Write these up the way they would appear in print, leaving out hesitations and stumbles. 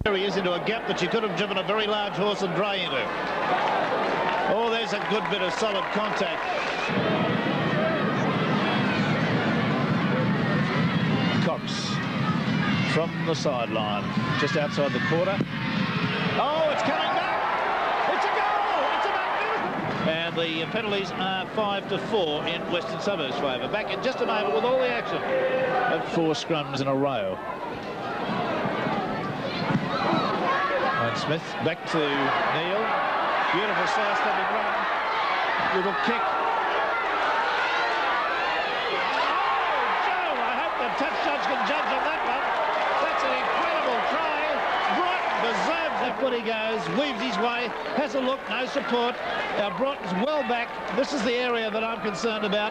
He is into a gap that you could have driven a very large horse and dray into. Oh, there's a good bit of solid contact. Cox from the sideline, just outside the quarter. Oh, it's coming back. It's a goal. It's a magnificent. And the penalties are 5-4 in Western Suburbs' favour. Back in just a moment with all the action at 4 scrums in a row. And Smith back to Neil. Beautiful side-stepping run. Little kick. Oh, Joe, I hope the touch judge can judge on that one. That's an incredible try. Brighton deserves that. When he goes, weaves his way, has a look, no support. Brighton's well back. This is the area that I'm concerned about.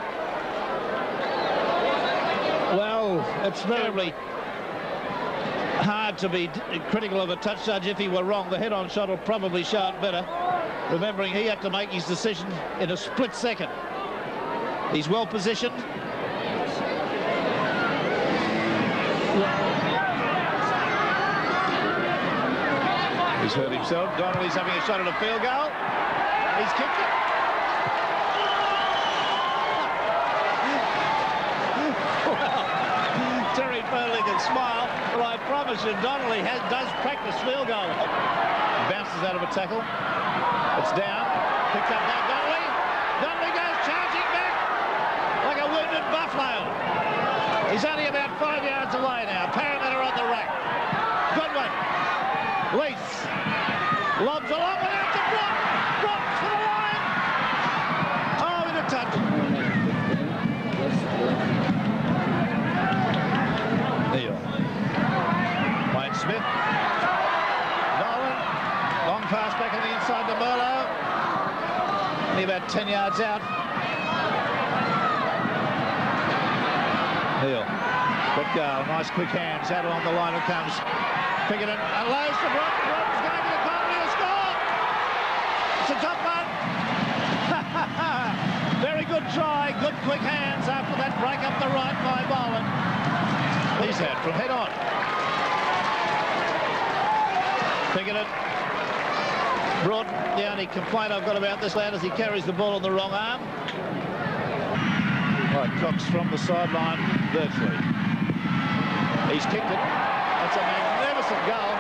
Well, it's terribly hard to be critical of a touch judge if he were wrong. The head-on shot will probably show it better, remembering he had to make his decision in a split second. He's well positioned. He's hurt himself. Donnelly's having a shot at a field goal. He's kicked it. Well, Terry Fernley can smile, but I promise you Donnelly does practice field goal. Bounces out of a tackle. It's down. Picked up now Donnelly. Donnelly goes charging back like a wounded buffalo. He's only about 5 yards away now. Parramatta on the rack. Good one. Leith lobs along without the block. Drops to the line. Oh, in a touch. Neil. Wayne Smith. Nolan. Long pass back on the inside to Merlo. Only about 10 yards out. Neil. Good goal. Nice quick hands. Out along the line it comes. Pickerton unloads to Brighton. Brighton's going to the corner to score. It's a tough one. Very good try. Good quick hands after that break up the right by Boland. He's had from head on. Pickerton. Broughton. The only complaint I've got about this lad is he carries the ball on the wrong arm. Right, Cox from the sideline virtually. He's kicked it. That's a magnificent goal.